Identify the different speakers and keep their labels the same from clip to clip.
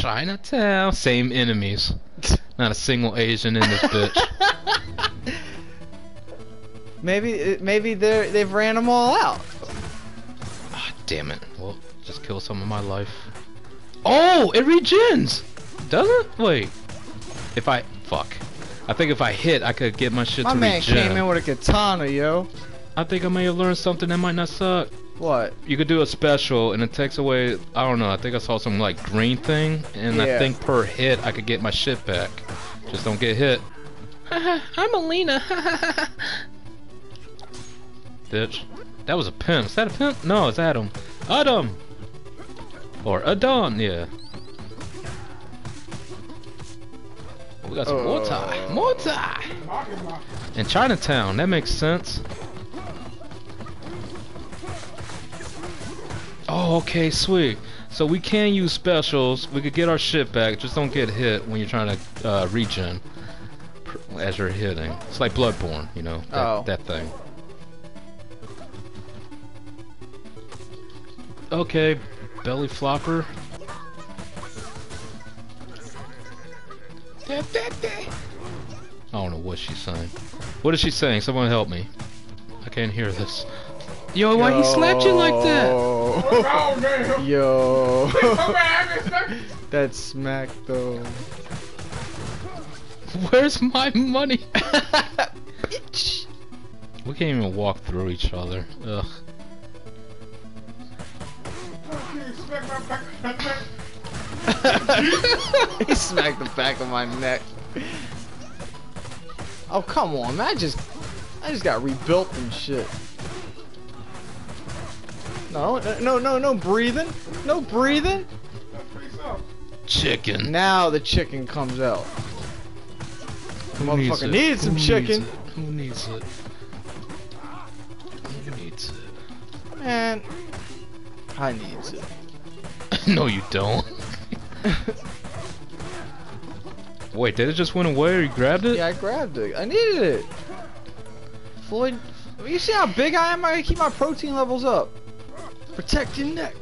Speaker 1: Chinatown. Same enemies. Not a single Asian in this bitch.
Speaker 2: Maybe they've ran them all out.
Speaker 1: Ah, damn it. Well, just kill some of my life. Oh, it regens! Does it? Wait. If I... Fuck. I think if I hit, I could get my shit to regen.
Speaker 2: My man came in with a katana, yo.
Speaker 1: I think I may have learned something that might not suck.
Speaker 2: What?
Speaker 1: You could do a special, and it takes away... I don't know, I think I saw some, like, green thing, and I think per hit, I could get my shit back. Just don't get hit. I'm Alina. Bitch. That was a pimp. Is that a pimp? No, it's Adam. Adam! Or Adon, yeah. Oh, we got some more Thai. More Thai! In Chinatown, that makes sense. Oh, okay, sweet. So we can use specials. We could get our shit back. Just don't get hit when you're trying to regen as you're hitting. It's like Bloodborne, you know, that thing. Okay, belly flopper. I don't know what she's saying. What is she saying? Someone help me. I can't hear this. Yo, why he slapped you like that?
Speaker 2: Yo. That's smack though.
Speaker 1: Where's my money? Bitch. We can't even walk through each other. Ugh.
Speaker 2: He smacked the back of my neck. Oh come on, man! I just got rebuilt and shit. No breathing, no breathing.
Speaker 1: Chicken.
Speaker 2: Now the chicken comes out. Motherfucker needs some chicken.
Speaker 1: Who needs it? Who needs it?
Speaker 2: Man, I needs it.
Speaker 1: No, you don't. Wait, did it just went away or you grabbed it?
Speaker 2: Yeah, I grabbed it. I needed it. Floyd, you see how big I am? I keep my protein levels up. Protect your neck.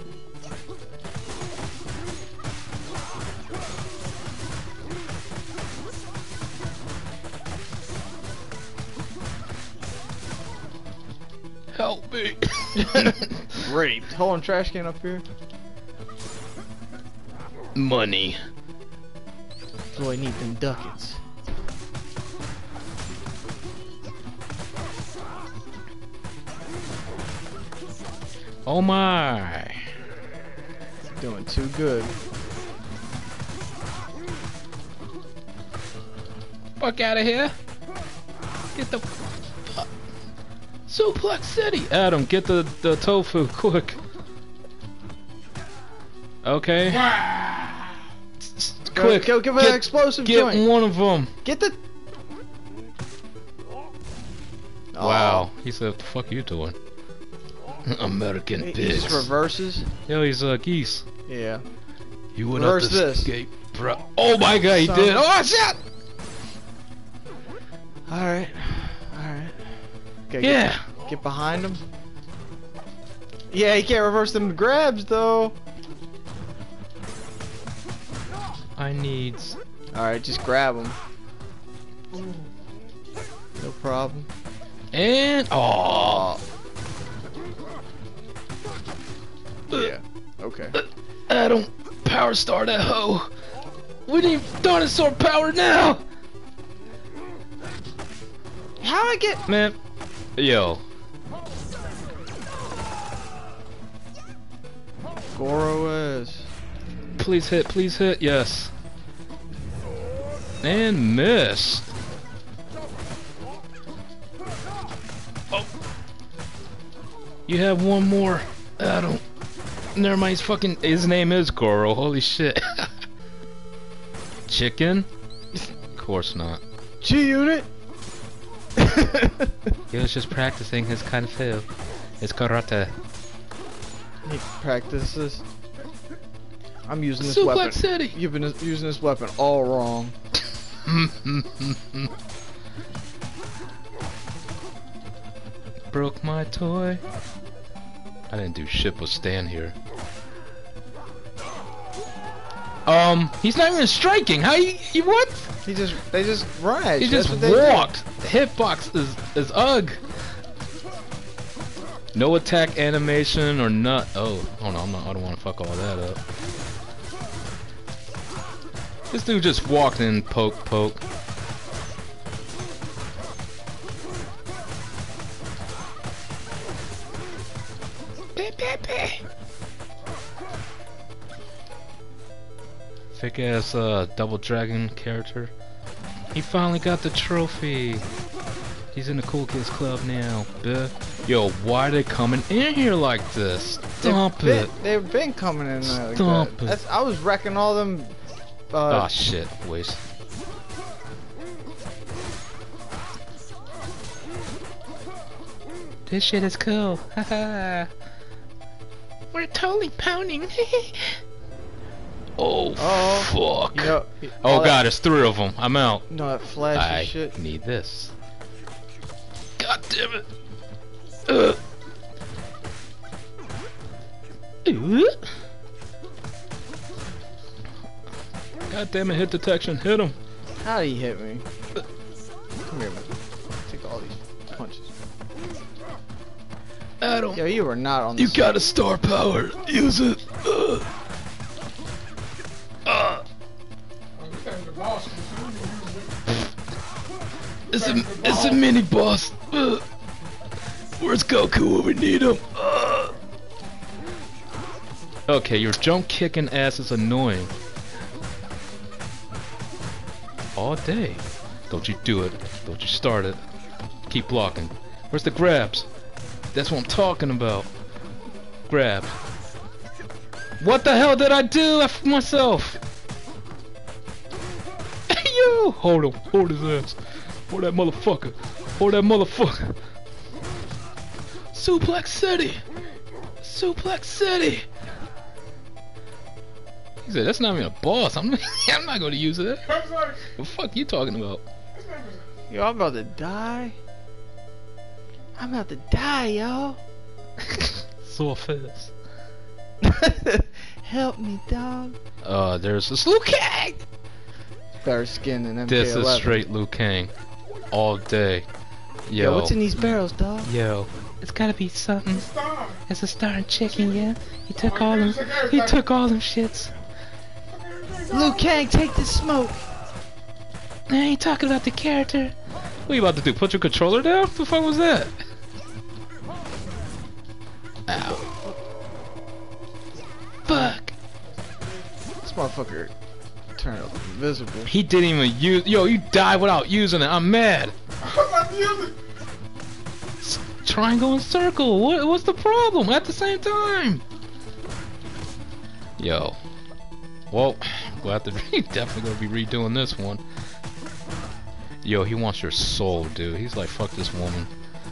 Speaker 1: Help me.
Speaker 2: Raped. Hold on, trash can up here.
Speaker 1: Money.
Speaker 2: So I need them ducats.
Speaker 1: Oh my.
Speaker 2: Doing too good.
Speaker 1: Fuck out of here. Get the fuck. Suplex City. Adam, get the tofu quick. Okay. Quick.
Speaker 2: Go give an explosive joint.
Speaker 1: Get one of them.
Speaker 2: Get the...
Speaker 1: Wow. He said, what the fuck are you doing? American pigs.
Speaker 2: He just reverses.
Speaker 1: Yo, he's geese.
Speaker 2: Yeah.
Speaker 1: You would
Speaker 2: Reverse
Speaker 1: not
Speaker 2: this.
Speaker 1: escape, bro. Oh my god, he did. Oh shit!
Speaker 2: Alright. Alright. Okay,
Speaker 1: Yeah.
Speaker 2: Get behind him. Yeah, he can't reverse them grabs though.
Speaker 1: I needs.
Speaker 2: Alright, just grab him. No problem.
Speaker 1: And oh.
Speaker 2: Yeah. Okay.
Speaker 1: Adam, power star that hoe. We need dinosaur power now.
Speaker 2: How I get...
Speaker 1: Man. Yo.
Speaker 2: Goro is.
Speaker 1: Please hit, yes. And miss. Oh. You have one more, Adam. Never mind, his name is Goro, holy shit. Chicken? Of course not.
Speaker 2: G-Unit?
Speaker 1: He was just practicing his kung fu. His karate.
Speaker 2: He practices. I'm using this
Speaker 1: Suplex
Speaker 2: weapon.
Speaker 1: City.
Speaker 2: You've been using this weapon all wrong.
Speaker 1: Broke my toy. I didn't do shit but stand here. He's not even striking. How he what?
Speaker 2: They just run at
Speaker 1: He
Speaker 2: you.
Speaker 1: just
Speaker 2: That's what they do.
Speaker 1: walked. The hitbox is ugh. No attack animation or nut. Oh, hold on. I don't want to fuck all that up. This dude just walked in, poke. Thick ass Double Dragon character. He finally got the trophy. He's in the Cool Kids Club now. Yo, why are they coming in here like this? Stop it.
Speaker 2: They've been coming in there like
Speaker 1: Stop
Speaker 2: that. I was wrecking all them.
Speaker 1: Oh shit, waste. This shit is cool. Haha. We're totally pounding. Oh, fuck.
Speaker 2: You know,
Speaker 1: Oh god, there's 3 of them. I'm out.
Speaker 2: You know that flashy
Speaker 1: I
Speaker 2: shit.
Speaker 1: need this. God damn it. God damn it, hit detection. Hit him.
Speaker 2: How did he hit me? Come here, man. Take all these punches.
Speaker 1: Adam,
Speaker 2: Yo, you were not on the
Speaker 1: you got a star power. Use it. It's a mini boss. Where's Goku when we need him? Okay, your jump kicking ass is annoying. All day. Don't you do it. Don't you start it. Keep blocking. Where's the grabs? That's what I'm talking about. Grab. What the hell did I do? I f myself. Yo! Hold him. Hold his ass. Hold that motherfucker. Hold that motherfucker. Suplex City. Suplex City. He said, that's not even a boss. I'm not going to use it. What the fuck you talking about?
Speaker 2: Yo, I'm about to die. I'm about to die, yo.
Speaker 1: So fast.
Speaker 2: Help me, dog.
Speaker 1: There's this Liu Kang.
Speaker 2: Better skin than MK11.
Speaker 1: This is straight Liu Kang. All day.
Speaker 2: Yo, what's in these barrels, dog?
Speaker 1: Yo. It's gotta be something. It's a star and chicken, yeah. He took all them shits.
Speaker 2: Liu Kang, take the smoke.
Speaker 1: I ain't talking about the character. What are you about to do? Put your controller down? What the fuck was that? Ow. Fuck.
Speaker 2: This motherfucker turned up invisible.
Speaker 1: He didn't even use. Yo, you died without using it. I'm mad. Triangle and circle. What's the problem? At the same time. Yo. Well, we'll have to. Definitely gonna be redoing this one. Yo, he wants your soul, dude. He's like, fuck this woman.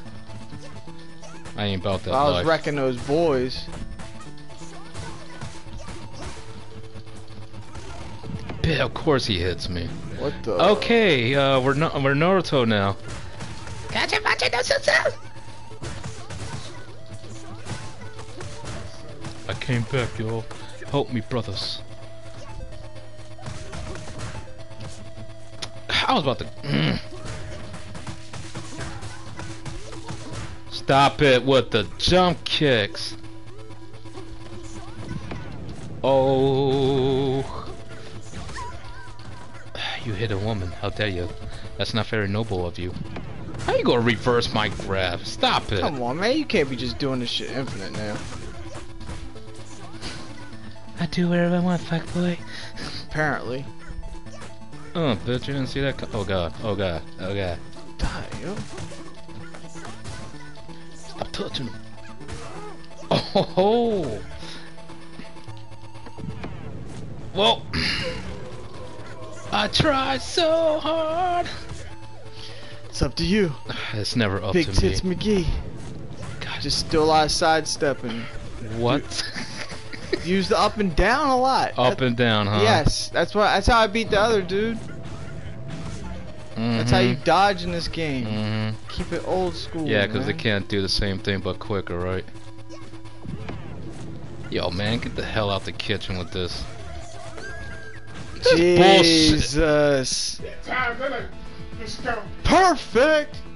Speaker 1: I ain't about that
Speaker 2: I was
Speaker 1: life.
Speaker 2: wrecking those boys.
Speaker 1: Yeah, of course he hits me.
Speaker 2: What the?
Speaker 1: Okay, we're Naruto now. I came back, yo. Help me, brothers. I was about to. Stop it with the jump kicks. Oh. You hit a woman. How dare you? That's not very noble of you. How you gonna reverse my grab? Stop it.
Speaker 2: Come on, man. You can't be just doing this shit infinite now.
Speaker 1: I do whatever I want, fuckboy.
Speaker 2: Apparently.
Speaker 1: Oh, bitch, you didn't see that? Oh god, oh god, oh god.
Speaker 2: Die, yo.
Speaker 1: Stop touching him. Oh ho ho. Well, I tried so hard.
Speaker 2: It's up to you.
Speaker 1: It's never up
Speaker 2: Big
Speaker 1: to
Speaker 2: Tits
Speaker 1: me.
Speaker 2: McGee.
Speaker 1: God,
Speaker 2: Just still a lot of sidestepping.
Speaker 1: what?
Speaker 2: Use the up and down a lot.
Speaker 1: Up and down, huh?
Speaker 2: Yes, that's how I beat the other dude. That's how you dodge in this game. Keep it old school.
Speaker 1: Yeah, because they
Speaker 2: man.
Speaker 1: can't do the same thing but quicker, right? Yo, man, get the hell out the kitchen with this. Bullshit.
Speaker 2: Jesus.
Speaker 3: Time limit. Let's go.
Speaker 2: Perfect.